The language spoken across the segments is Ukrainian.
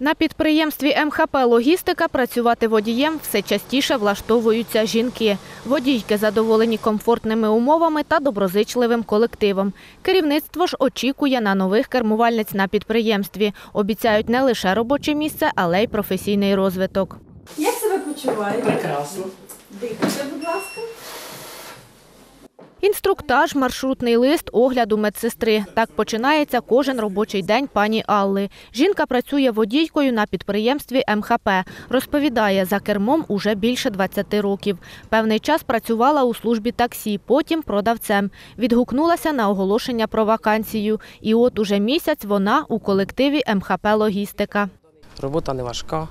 На підприємстві МХП «Логістика» працювати водієм все частіше влаштовуються жінки. Водійки задоволені комфортними умовами та доброзичливим колективом. Керівництво ж очікує на нових кермувальниць на підприємстві. Обіцяють не лише робоче місце, але й професійний розвиток. Як себе почуваєте? Прекрасно. Дихайте, будь ласка. Інструктаж, маршрутний лист, огляд у медсестри. Так починається кожен робочий день пані Алли. Жінка працює водійкою на підприємстві МХП. Розповідає, за кермом уже більше 20 років. Певний час працювала у службі таксі, потім продавцем. Відгукнулася на оголошення про вакансію. І от уже місяць вона у колективі МХП «Логістика». Робота не важка.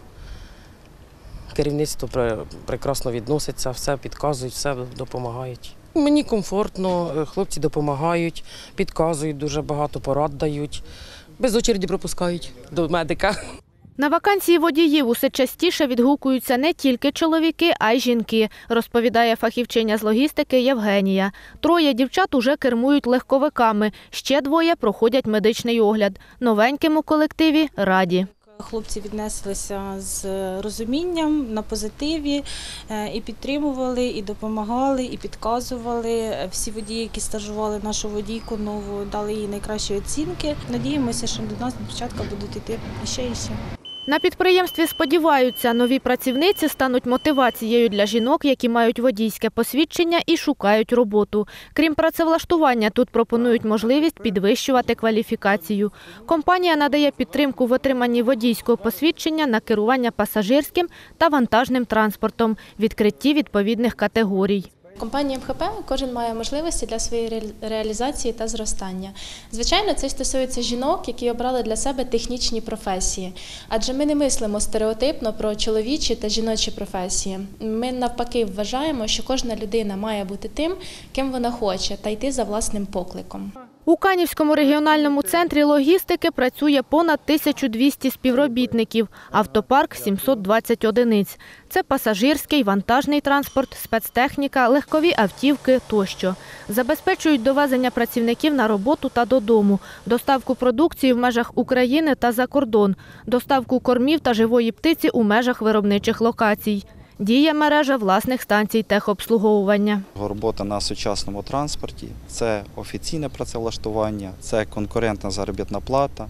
Керівництво прекрасно відноситься, все підказують, все допомагають. Мені комфортно, хлопці допомагають, підказують, дуже багато порад дають. Без очереді пропускають до медика. На вакансії водіїв усе частіше відгукуються не тільки чоловіки, а й жінки, розповідає фахівчиня з логістики Євгенія. 3 дівчат уже кермують легковиками, ще 2 проходять медичний огляд. Новеньким у колективі раді. Хлопці віднеслися з розумінням, на позитиві, і підтримували, і допомагали, і підказували. Всі водії, які стажували нашу водійку нову, дали їй найкращі оцінки. Надіємося, що до нас дівчатка будуть йти ще і ще. На підприємстві сподіваються, нові працівниці стануть мотивацією для жінок, які мають водійське посвідчення і шукають роботу. Крім працевлаштування, тут пропонують можливість підвищувати кваліфікацію. Компанія надає підтримку в отриманні водійського посвідчення на керування пасажирським та вантажним транспортом, відкритті відповідних категорій. Компанія МХП кожен має можливості для своєї реалізації та зростання. Звичайно, це стосується жінок, які обрали для себе технічні професії. Адже ми не мислимо стереотипно про чоловічі та жіночі професії. Ми навпаки вважаємо, що кожна людина має бути тим, ким вона хоче, та йти за власним покликом. У Канівському регіональному центрі логістики працює понад 1200 співробітників, автопарк – 720 одиниць. Це пасажирський, вантажний транспорт, спецтехніка, легкові автівки тощо. Забезпечують довезення працівників на роботу та додому, доставку продукції в межах України та за кордон, доставку кормів та живої птиці у межах виробничих локацій. Діє мережа власних станцій техобслуговування. Робота на сучасному транспорті – це офіційне працевлаштування, це конкурентна заробітна плата.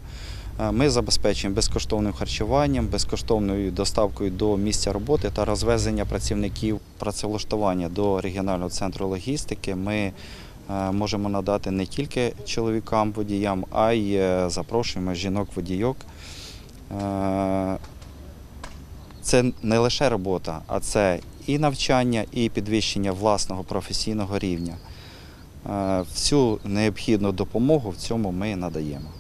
Ми забезпечуємо безкоштовним харчуванням, безкоштовною доставкою до місця роботи та розвезення працівників. Працевлаштування до регіонального центру логістики ми можемо надати не тільки чоловікам-водіям, а й запрошуємо жінок-водійок. Це не лише робота, а це і навчання, і підвищення власного професійного рівня. Всю необхідну допомогу в цьому ми надаємо.